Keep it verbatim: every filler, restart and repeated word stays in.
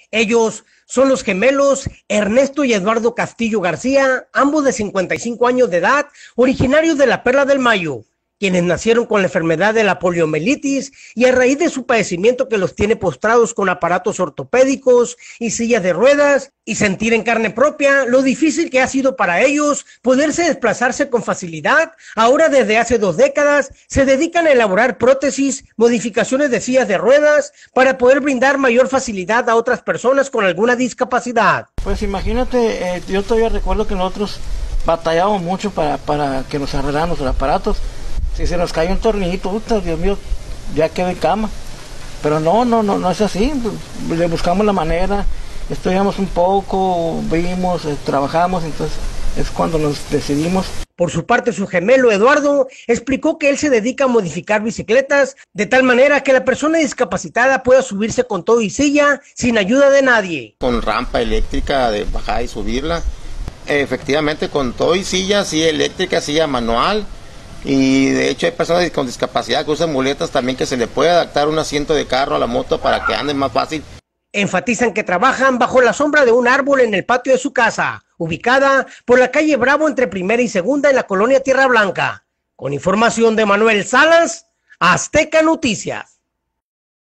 Ellos son los gemelos Ernesto y Eduardo Castillo García, ambos de cincuenta y cinco años de edad, originarios de la Perla del Mayo, quienes nacieron con la enfermedad de la poliomielitis y a raíz de su padecimiento que los tiene postrados con aparatos ortopédicos y sillas de ruedas, y sentir en carne propia lo difícil que ha sido para ellos poderse desplazarse con facilidad. Ahora, desde hace dos décadas, se dedican a elaborar prótesis, modificaciones de sillas de ruedas para poder brindar mayor facilidad a otras personas con alguna discapacidad. Pues imagínate, eh, yo todavía recuerdo que nosotros batallábamos mucho para, para que nos arreglaran los aparatos. Si se nos cae un tornillito, puta, Dios mío, ya quedo en cama. Pero no, no, no, no es así. Le buscamos la manera, estudiamos un poco, vimos, eh, trabajamos, entonces es cuando nos decidimos. Por su parte, su gemelo Eduardo explicó que él se dedica a modificar bicicletas de tal manera que la persona discapacitada pueda subirse con todo y silla sin ayuda de nadie. Con rampa eléctrica de bajar y subirla, efectivamente con todo y silla, silla eléctrica, silla manual. Y de hecho hay personas con discapacidad que usan muletas también, que se le puede adaptar un asiento de carro a la moto para que ande más fácil. Enfatizan que trabajan bajo la sombra de un árbol en el patio de su casa, ubicada por la calle Bravo entre Primera y Segunda en la colonia Tierra Blanca. Con información de Manuel Salas, Azteca Noticias.